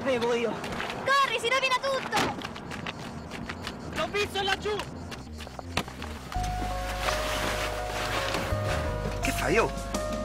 sapevo io. Corri, si rovina tutto! L'ho visto laggiù! Che fai, oh?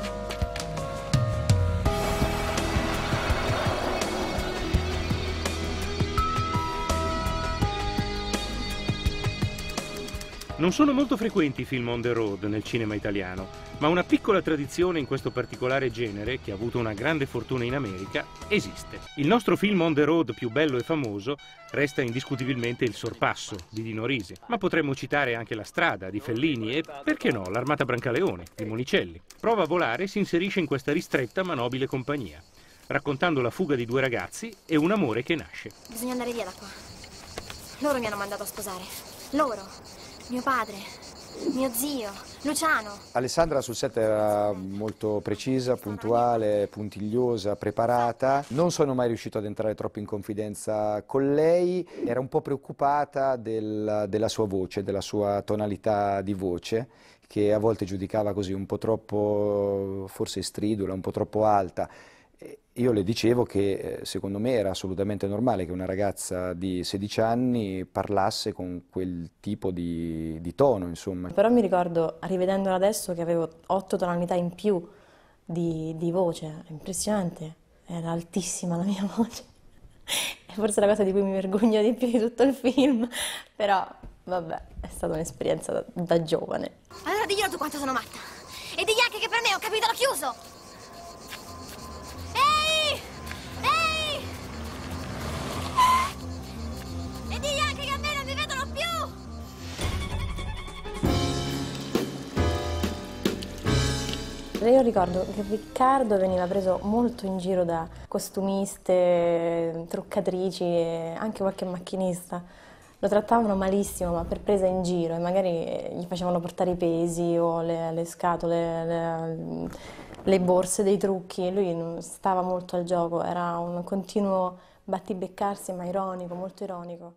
Non sono molto frequenti i film on the road nel cinema italiano, ma una piccola tradizione in questo particolare genere, che ha avuto una grande fortuna in America, esiste. Il nostro film on the road più bello e famoso resta indiscutibilmente Il Sorpasso di Dino Risi, ma potremmo citare anche La Strada di Fellini e, perché no, L'Armata Brancaleone di Monicelli. Prova a volare si inserisce in questa ristretta ma nobile compagnia, raccontando la fuga di due ragazzi e un amore che nasce. Bisogna andare via da qua. Loro mi hanno mandato a sposare. Loro. Mio padre, mio zio, Luciano. Alessandra sul set era molto precisa, puntuale, puntigliosa, preparata. Non sono mai riuscito ad entrare troppo in confidenza con lei. Era un po' preoccupata della sua voce, della sua tonalità di voce, che a volte giudicava così un po' troppo, forse stridula, un po' troppo alta. Io le dicevo che secondo me era assolutamente normale che una ragazza di 16 anni parlasse con quel tipo di tono, insomma. Però mi ricordo, rivedendola adesso, che avevo 8 tonalità in più di voce, impressionante, era altissima la mia voce. È forse la cosa di cui mi vergogno di più di tutto il film, però vabbè, è stata un'esperienza da giovane. Allora diglielo tu quanto sono matta. E digli anche che per me è un capitolo chiuso. Ehi! E digli anche che a me non mi vedono più! Io ricordo che Riccardo veniva preso molto in giro da costumiste, truccatrici e anche qualche macchinista. Lo trattavano malissimo, ma per presa in giro, e magari gli facevano portare i pesi o le scatole, le borse dei trucchi. Lui non stava molto al gioco, era un continuo battibeccarsi, ma ironico, molto ironico.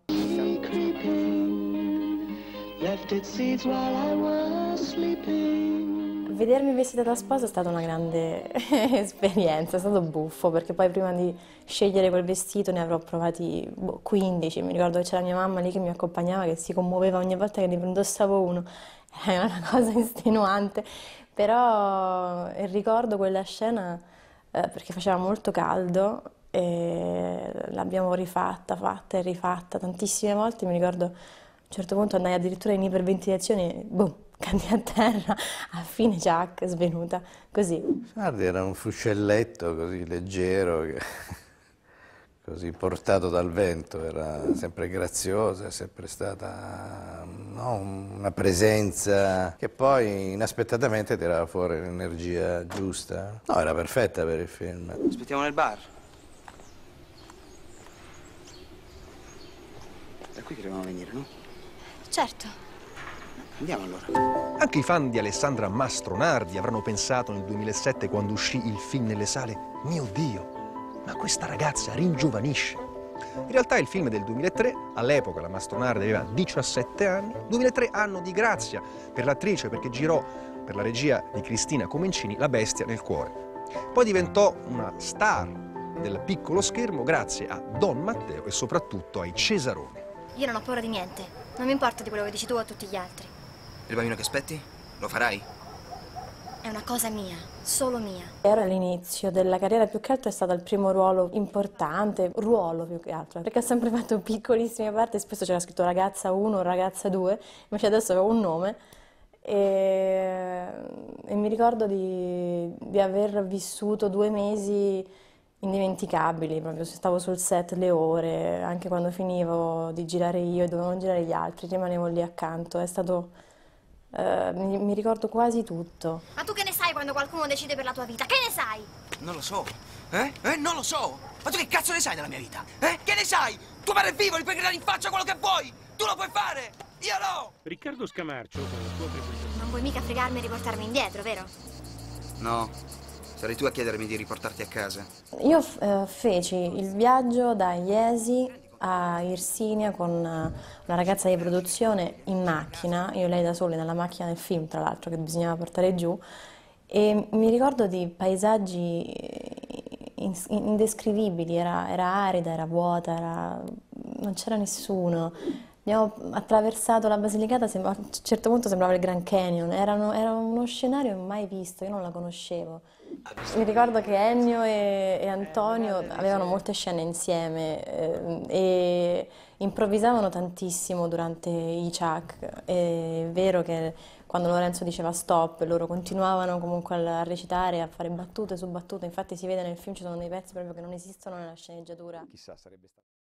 Vedermi vestita da sposa è stata una grande esperienza, è stato buffo, perché poi prima di scegliere quel vestito ne avrò provati 15, mi ricordo che c'era mia mamma lì che mi accompagnava, che si commuoveva ogni volta che ne indossavo uno, era una cosa estenuante, però ricordo quella scena perché faceva molto caldo e l'abbiamo fatta e rifatta tantissime volte, mi ricordo a un certo punto andai addirittura in iperventilazione, boom! Cadi a terra, a fine ciac, svenuta, così. Guardi, era un fuscelletto così leggero, così portato dal vento, era sempre graziosa, è sempre stata una presenza che poi inaspettatamente tirava fuori l'energia giusta. No, era perfetta per il film. Aspettiamo nel bar. Da qui che dobbiamo venire, no? Certo. Andiamo allora. Anche i fan di Alessandra Mastronardi avranno pensato nel 2007, quando uscì il film nelle sale: mio Dio, ma questa ragazza ringiovanisce. In realtà il film è del 2003, all'epoca la Mastronardi aveva 17 anni, 2003 anno di grazia per l'attrice, perché girò per la regia di Cristina Comencini La bestia nel cuore. Poi diventò una star del piccolo schermo grazie a Don Matteo e soprattutto ai Cesaroni. Io non ho paura di niente, non mi importa di quello che dici tu o tutti gli altri. Il bambino che aspetti? Lo farai? È una cosa mia, solo mia. Era l'inizio della carriera, più che altro è stato il primo ruolo importante, ruolo più che altro, perché ho sempre fatto piccolissime parti, spesso c'era scritto ragazza 1, ragazza 2, invece adesso avevo un nome e mi ricordo di aver vissuto 2 mesi indimenticabili, proprio stavo sul set le ore, anche quando finivo di girare io e dovevano girare gli altri, rimanevo lì accanto, è stato... mi ricordo quasi tutto. Ma tu che ne sai quando qualcuno decide per la tua vita? Che ne sai? Non lo so. Non lo so. Ma tu che cazzo ne sai della mia vita? Che ne sai? Tuo padre è vivo, gli puoi gridare in faccia quello che vuoi. Tu lo puoi fare. Io no. Riccardo Scamarcio, con la sua frequentazione... Non vuoi mica fregarmi e riportarmi indietro, vero? No. Sarai tu a chiedermi di riportarti a casa. Io feci il viaggio da Iesi a Irsinia con una ragazza di produzione in macchina, io e lei da soli nella macchina del film, tra l'altro, che bisognava portare giù, e mi ricordo di paesaggi indescrivibili, era arida, era vuota, non c'era nessuno. Abbiamo attraversato la Basilicata, a un certo punto sembrava il Grand Canyon, era uno scenario mai visto, io non la conoscevo. Mi ricordo che Ennio e Antonio avevano molte scene insieme e improvvisavano tantissimo durante i Chuck. È vero che quando Lorenzo diceva stop, loro continuavano comunque a recitare, a fare battute su battute, infatti si vede nel film, ci sono dei pezzi proprio che non esistono nella sceneggiatura. Chissà, sarebbe stato...